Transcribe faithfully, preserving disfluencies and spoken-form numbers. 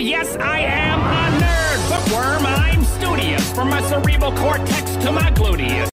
And yes, I am a nerd, but worm, I'm studious. From my cerebral cortex to my gluteus.